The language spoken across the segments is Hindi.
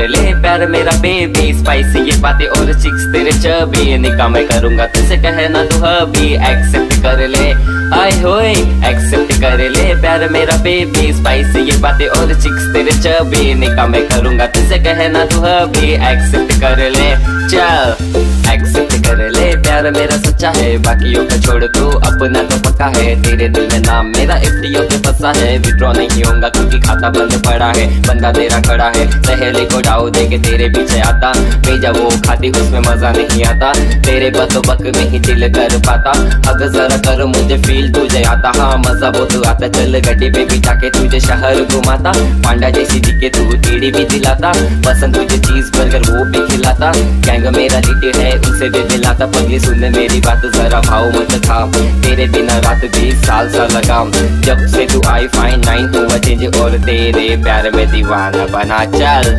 ले प्यार मेरा बेबी, स्पाइसी ये बातें और चिक्स तेरे चबी, निकाह मैं करूंगा तुझसे कहना तू हबी, एक्सेप्ट कर ले आए होए, एक्सेप्ट कर ले प्यार मेरा बेबी, स्पाइसी ये बातें और चिक्स तेरे चबी, निकाह मैं करूंगा तुझसे कहना तू हबी, एक्सेप्ट कर ले चल, एक्सेप्ट कर ले प्यार मेरा सच्चा है, बाकियों का छोड़ तू अपना तो पक्का है, तेरे दिल में नाम मेरा एफडीओ पे फंसा है, विड्रॉ नहीं होगा क्योंकि खाता बंद पड़ा है, बंदा तेरा खड़ा है, सहेली को डाउ दे के तेरे पीछे आता, भेजा वो खाती उसमें मजा नहीं आता, तेरे बतो बक में ही दिल कर पाता, हग जरा कर मुझे फील तुझे आता, हाँ मजा बहुत आता, चल गड्डी पे बिठा के तुझे शहर घुमाता, पांडा जैसी दिखे तू टीडी भी दिलाता, पसंद तुझे चीज बर्गर वो भी खिलाता, गैंग मेरा लिटे है उनसे भी दिलाता, पगली सुन मेरी बात जरा भाव मत था, तेरे दिन रात 20 साल सा लगा, जब से तू आई फाइन 9 हुआ चेंज और तेरे प्यार में दीवाना बना चल।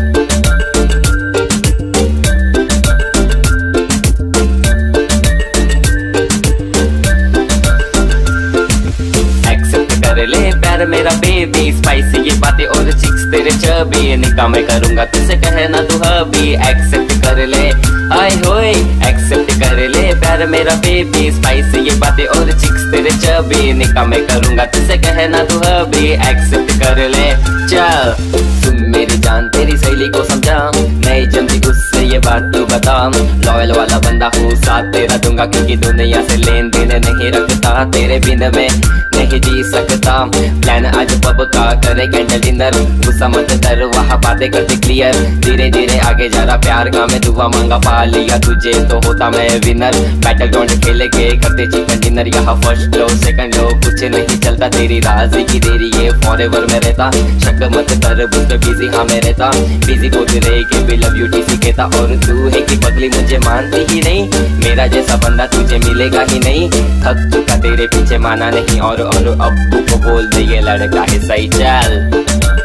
प्यार मेरा बेबी, स्पाइसी ये बातें और चिक्स तेरे चबी, निकाह मैं करूंगा तुझसे कहना तू हबी, एक्सेप्ट कर ले आए होए, एक्सेप्ट कर ले प्यार मेरा बेबी, स्पाइसी ये बातें और चिक्स तेरे चबी, निकाह मैं करूंगा तुझसे कहना तू हबी, एक्सेप्ट कर ले चल। तुम मेरी जान तेरी सहेली को समझा, नहीं जल्दी गुस्से ये बात तू बता, लॉयल वाला बंदा हूँ साथ तेरा दूंगा, क्योंकि दुनिया से लेन देन नहीं रखता, तेरे बिन में नहीं जी सकता, प्लान आज पब का करे कैंडल डिनर, गुस्सा मत कर वहाँ बातें करते क्लियर, धीरे धीरे आगे जा रहा प्यार का मैं दुआ मांगा, पा लिया तुझे तो होता मैं विनर, बैटल ग्राउंड खेले के करते चिकन डिनर, यहाँ फर्स्ट लो सेकंड लो कुछ नहीं चलता, तेरी राजी की देरी ये फॉरएवर में रहता, शक मत कर बुझ बिजी हाँ मैं रहता, बिजी को रहे के भी लव यू टीसी कहता, और तू है कि पगली मुझे मानती ही नहीं, मेरा जैसा बंदा तुझे मिलेगा ही नहीं, थक चुका तेरे पीछे माना नहीं, और अब्बू को बोल दे ये लड़का है सही चल।